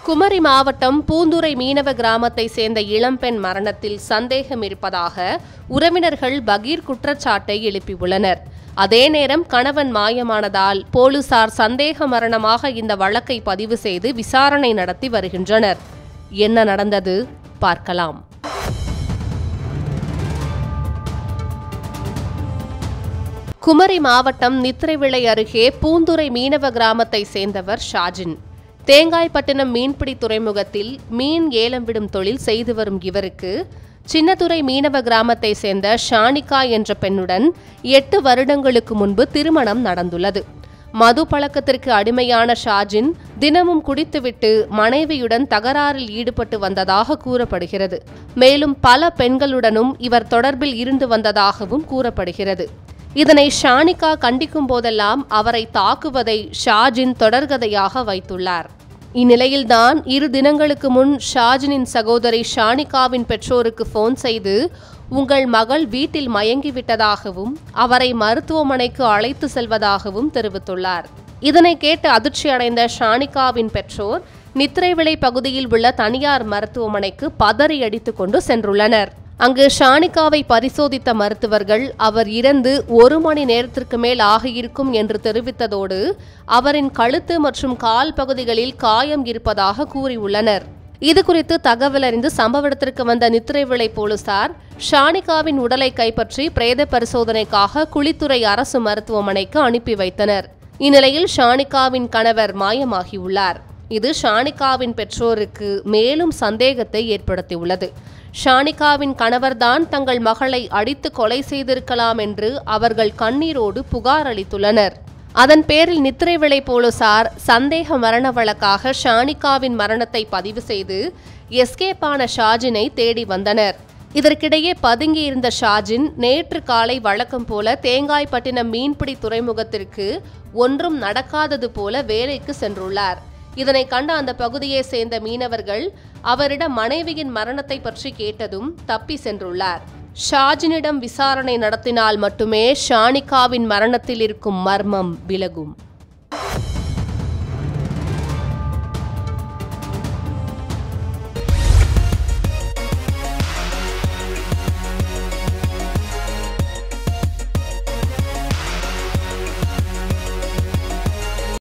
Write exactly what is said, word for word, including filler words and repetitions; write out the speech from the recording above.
குமரி மாவட்டம் பூந்துறை மீனவ கிராமத்தை சேர்ந்த இளம்பெண் மரணத்தில் சந்தேகம் இருப்பதாக உறவினர்கள் பகீர் குற்றச்சாட்டை எழுப்பியுள்ளனர். அதே நேரம் கணவன் மாயமானதால் போலீசார் சந்தேக மரணமாக இந்த வழக்கை பதிவு செய்து விசாரணை நடத்தி வருகின்றனர். என்ன நடந்தது பார்க்கலாம். குமரி மாவட்டம் நித்திரைவிளை அருகே பூந்துறை மீனவ கிராமத்தை சேர்ந்தவர் ஷாஜின். தேங்காய்பட்டினம் மீன்பிடி துறைமுகத்தில் மீன் ஏலம் விடும் தொழில் செய்து வரும் இவருக்கு சின்னத்துறை மீனவ கிராமத்தை சேர்ந்த ஷானிகா என்ற பெண்ணுடன் எட்டு வருடங்களுக்கு முன்பு திருமணம் நடந்துள்ளது. மது பழக்கத்திற்கு அடிமையான ஷாஜின் தினமும் குடித்துவிட்டு மனைவியுடன் தகராறில் ஈடுபட்டு வந்ததாக கூறப்படுகிறது. மேலும் பல பெண்களுடனும் இவர் தொடர்பில் இருந்து வந்ததாகவும் கூறப்படுகிறது. இதனை ஷானிகா கண்டிக்கும் போதெல்லாம் அவரை தாக்குவதை ஷாஜின் தொடர்கதையாக வைத்துள்ளார். இந்நிலையில்தான் இரு தினங்களுக்கு முன் ஷாஜினின் சகோதரி ஷானிகாவின் பெற்றோருக்கு போன் செய்து உங்கள் மகள் வீட்டில் மயங்கிவிட்டதாகவும் அவரை மருத்துவமனைக்கு அழைத்து செல்வதாகவும் தெரிவித்துள்ளார். இதனை கேட்டு அதிர்ச்சி அடைந்த ஷானிகாவின் பெற்றோர் நித்திரைவிளை பகுதியில் உள்ள தனியார் மருத்துவமனைக்கு பதறி அடித்துக் கொண்டு சென்றுள்ளனர். அங்கு ஷானிகாவை பரிசோதித்த மருத்துவர்கள் அவர் இறந்து ஒரு மணி நேரத்திற்கு மேல் ஆகியிருக்கும் என்று தெரிவித்ததோடு அவரின் கழுத்து மற்றும் கால் பகுதிகளில் காயம் இருப்பதாக கூறியுள்ளனர். இதுகுறித்து தகவல் அறிந்து சம்பவ இடத்திற்கு வந்த நித்திரைவிளை போலீசார் ஷானிகாவின் உடலை கைப்பற்றி பிரேத பரிசோதனைக்காக குளித்துறை அரசு மருத்துவமனைக்கு அனுப்பி வைத்தனர். இந்நிலையில் ஷானிகாவின் கணவர் மாயமாகியுள்ளார். இது ஷானிகாவின் பெற்றோருக்கு மேலும் சந்தேகத்தை ஏற்படுத்தியுள்ளது. ஷானிகாவின் கணவர்தான் தங்கள் மகளை அடித்து கொலை செய்திருக்கலாம் என்று அவர்கள் கண்ணீரோடு புகார் அளித்துள்ளனர். அதன் பேரில் நித்திரைவிளை போலீசார் சந்தேக மரண வழக்காக ஷானிகாவின் மரணத்தை பதிவு செய்து எஸ்கேப்பான ஷாஜினை தேடி வந்தனர். இதற்கிடையே பதுங்கியிருந்த ஷாஜின் நேற்று காலை வழக்கம் போல தேங்காய்பட்டினம் மீன்பிடி துறைமுகத்திற்கு ஒன்றும் நடக்காதது போல வேலைக்கு சென்றுள்ளார். இதனை கண்ட அந்த பகுதியை சேர்ந்த மீனவர்கள் அவரிடம் மனைவியின் மரணத்தை பற்றி கேட்டதும் தப்பி சென்றுள்ளார். ஷாஜினிடம் விசாரணை நடத்தினால் மட்டுமே ஷானிகாவின் மரணத்தில் இருக்கும் மர்மம் விலகும்.